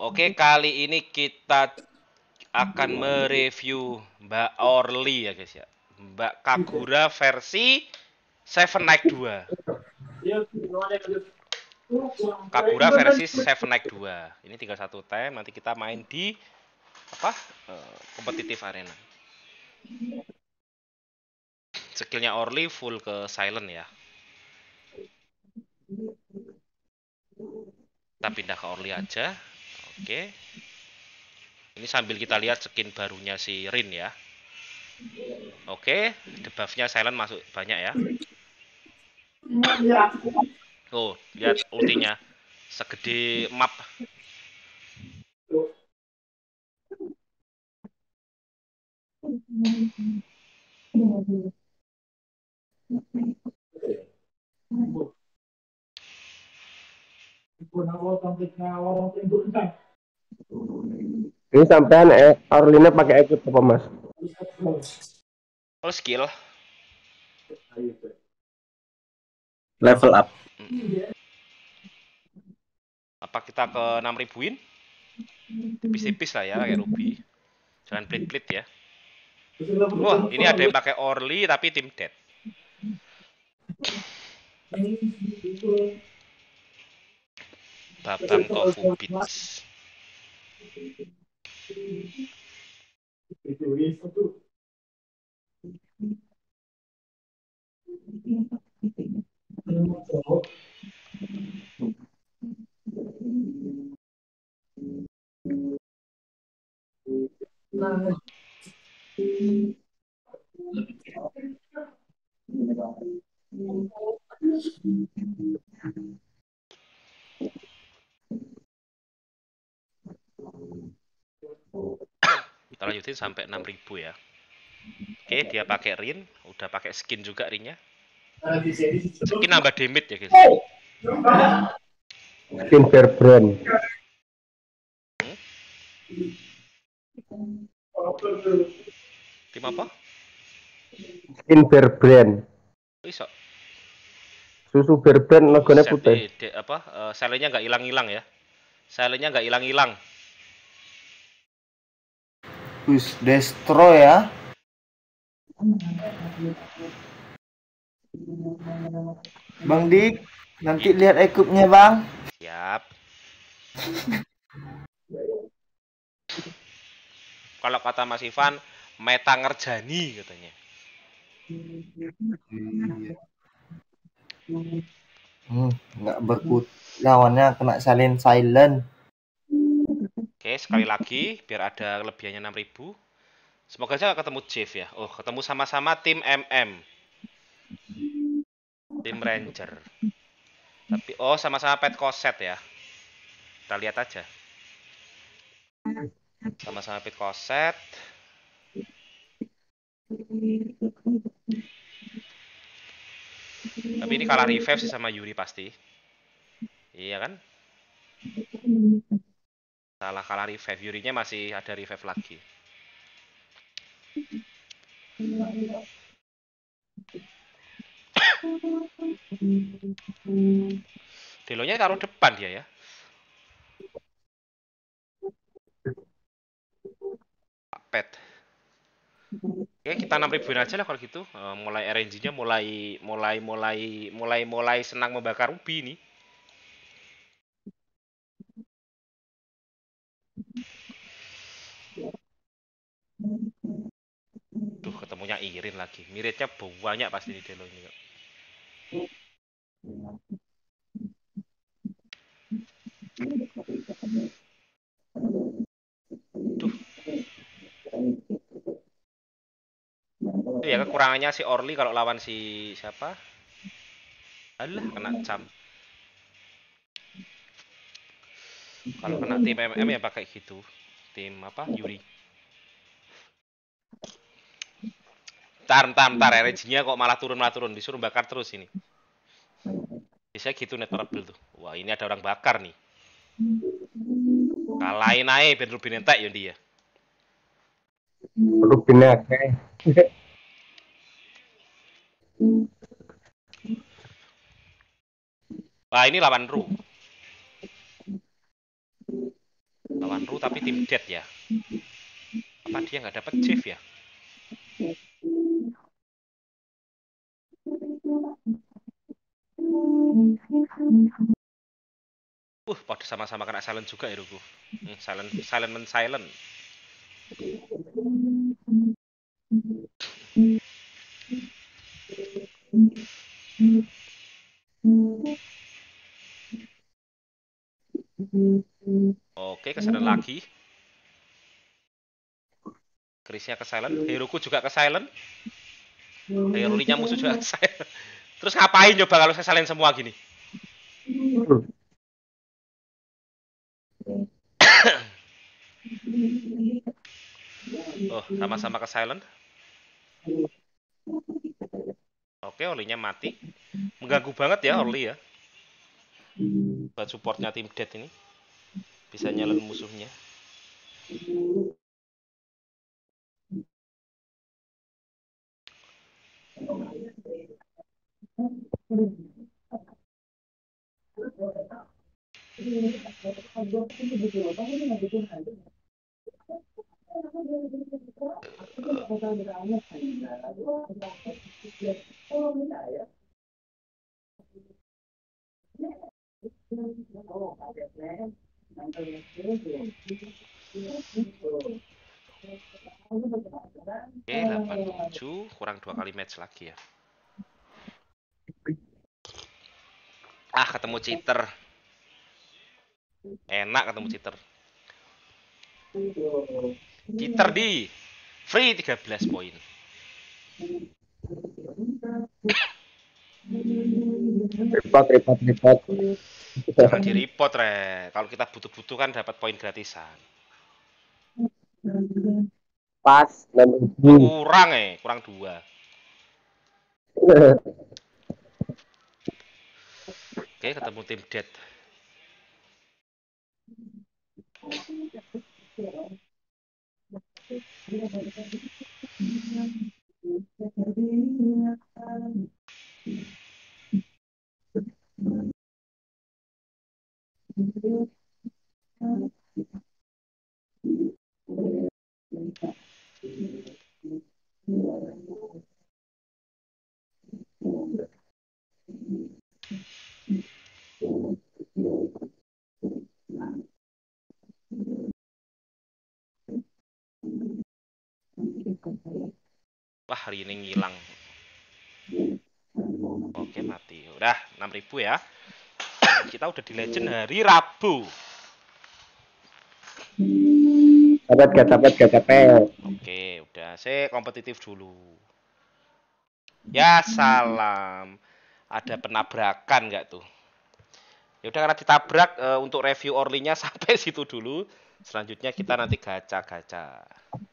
Oke, kali ini kita akan mereview Mbak Orly ya guys ya. Mbak Kagura versi Seven Night 2. Kagura versi Seven Night 2. Ini tinggal satu time, nanti kita main di apa? Kompetitif arena. Skillnya Orly full ke silent ya. Kita pindah ke Orly aja. Oke. Ini sambil kita lihat skin barunya si Rin ya. Oke, debuffnya silent masuk banyak ya. Oh, lihat ultinya. Segede map. Ini sampean Orlina pakai equip apa mas? Oh, skill. Level up. Apa kita ke 6 ribuin? Tipis-tipis lah ya kayak Ruby. Jangan pelit-pelit ya. Wah, ini ada yang pakai Orly tapi tim dead. Babang Tofu Beats. Kita lanjutin sampai 6000 ya. Oke, dia pakai Rin, udah pakai skin juga Rinnya. Skin nambah damage ya, guys. Skin Fairbrand. Tim apa? Skin Fairbrand. Iso. Susu Fairbrand logonya putih. Selenya nggak hilang-hilang ya. Selenya nggak hilang-hilang. Wis destroy ya. Bang Dik, nanti lihat equipnya bang. Siap. Kalau kata Mas Ivan, meta ngerjani katanya. Nggak berkut. Lawannya kena salin silent. Oke, sekali lagi biar ada kelebihannya 6000. Semoga aja ketemu Jeff ya. Oh, ketemu sama-sama tim MM. Tim Ranger. Tapi sama-sama pet koset ya. Kita lihat aja. Sama-sama pet koset. Tapi ini kalah revive sih sama Yuri pasti. Iya kan? Salah kalah revive. Yurinya masih ada revive lagi. Delonya taruh depan dia ya. Pet. Oke, kita 6000 aja lah kalau gitu. Mulai RNG-nya mulai senang membakar ubi nih. Duh, ketemunya Irin lagi. Miripnya banyak pasti di Delo ini. Duh. Itu ya kekurangannya si Orly kalau lawan si siapa? Alah, kena jam. Kalau kena tim MM ya pakai gitu. Tim apa? Yuri. Ntar RNG-nya kok malah turun. Disuruh bakar terus ini. Biasanya gitu networable tuh. Wah, ini ada orang bakar nih. Kalahin aja ben Rubin entek ya dia. Rubinnya kayak. Wah, ini lawan Ru. tapi tim dead ya. Apa dia nggak dapat Jeff ya? Pada sama-sama kena silent juga ya, Ruku. Silent men silent. Oke, ke silent lagi. Krisnya ke silent, Heroku juga ke silent. Hero-nya musuh juga ke silent. Terus ngapain coba kalau saya silent semua gini? Oh, sama-sama ke silent. Oke, Orlinya mati. Mengganggu banget ya Orli ya. Buat supportnya tim dead ini. Bisa nyalen musuhnya. Oke, 87 kurang 2 kali match lagi ya. Ah, ketemu cheater. Enak ketemu cheater. Cheater di free 13 poin. Repot. Jangan di report, Re. Kalau kita butuh-butuh kan dapat poin gratisan. Pas Kurang 2. Oke, ketemu tim dead. Wah, hari ini ngilang. Oke, mati. Udah 6.000 ya. Kita udah di legend hari Rabu. Dapat capek. Oke, udah. Saya kompetitif dulu. Ya salam. Ada penabrakan nggak tuh? Ya udah, karena ditabrak, untuk review Orlinya sampai situ dulu. Selanjutnya kita nanti gacha-gacha.